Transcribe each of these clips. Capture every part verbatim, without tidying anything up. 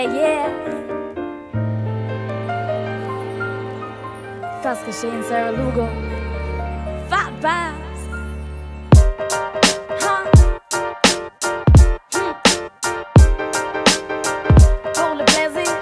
yeah, yeah. Fast Shane, Sarah Lugo. Fat Bass. Huh. Hmm. Pour le plaisir.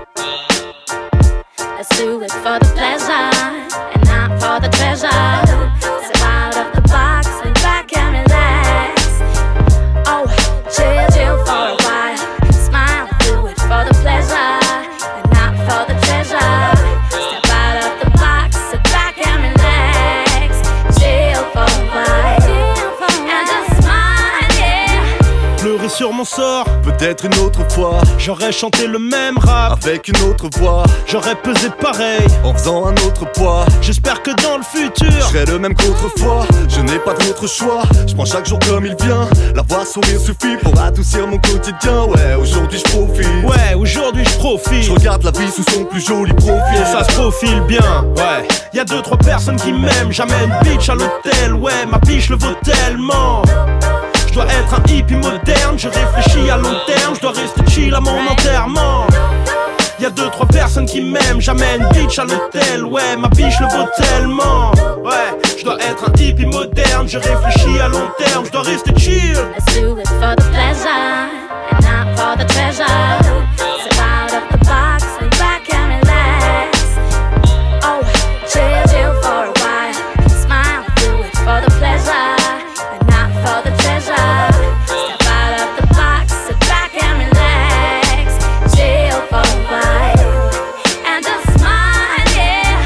Let's do it for the pleasure and not for the treasure. Step out of the box, lean back and relax. Oh, chill, chill for a while. Smile, do it for the pleasure and not for the treasure. Step out of the box, sit back and relax. Chill for a while and just smile, yeah. Pleurer sur mon sort, peut-être une autre fois. J'aurais chanté le même rap avec une autre voix. J'aurais pesé pareil en faisant un autre poids. J'espère que dans le futur je serai le même qu'autrefois. Je n'ai pas d'autre choix, je prends chaque jour comme il vient. La voix sourire suffit pour adoucir mon quotidien. Ouais, aujourd'hui je profite. Ouais, aujourd'hui je profite. Je regarde la vie sous son plus joli profil. Et ça se profile bien, ouais. Y'a deux trois personnes qui m'aiment. J'amène bitch à l'hôtel, ouais. Ma biche le vaut tellement. Je dois être un hippie moderne. Je réfléchis à long terme. Je dois rester chill à mon enterrement. Y'a deux trois personnes qui m'aiment. J'amène bitch à l'hôtel, ouais. Ma biche le vaut tellement. Ouais, je dois être un hippie moderne. Je réfléchis à long terme. Je dois rester chill. Let's do it for the pleasure and not for the treasure. Step out of the box, lean back and relax. Oh, chill, chill for a while. Smile, do it for the pleasure and not for the treasure. Step out of the box, sit back and relax. Chill for a while and just smile, yeah.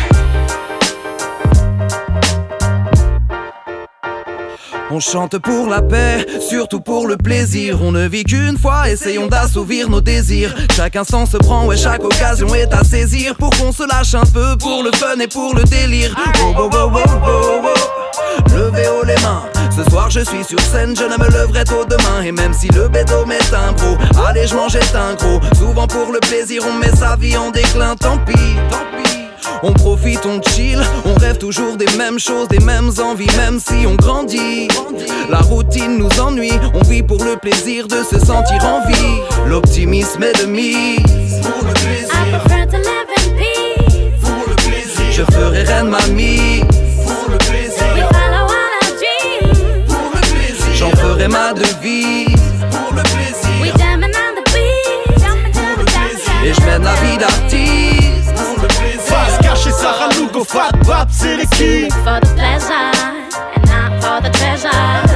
On chante pour la paix, surtout pour le plaisir. On ne vit qu'une fois, essayons d'assouvir nos désirs. Chaque instant se prend, ouais, chaque occasion est à saisir. Pour qu'on se lâche un peu, pour le fun et pour le délire. Oh, oh, oh, oh, oh, oh. Levez haut les mains. Ce soir je suis sur scène, je ne me leverai tôt demain. Et même si le bédo m'est un gros, allez je mange est un gros. Souvent pour le plaisir on met sa vie en déclin, tant pis, tant pis. On profite, on chill, on rêve toujours des mêmes choses, des mêmes envies, même si on grandit. La routine nous ennuie, on vit pour le plaisir de se sentir en vie. L'optimisme est de mise pour le plaisir. I prefer to live in peace. Pour le plaisir. Je ferai reine mamie. Pour le plaisir. We follow all our dreams. Pour le plaisir. J'en ferai ma devise. Pour le plaisir. We jamming on the beat. Pour le plaisir. Et je mène la vie d'artiste. Pour le plaisir. Face cachée, Sarah Lugo, Fat Bap, c'est l'équipe. For the pleasure and not for the treasure.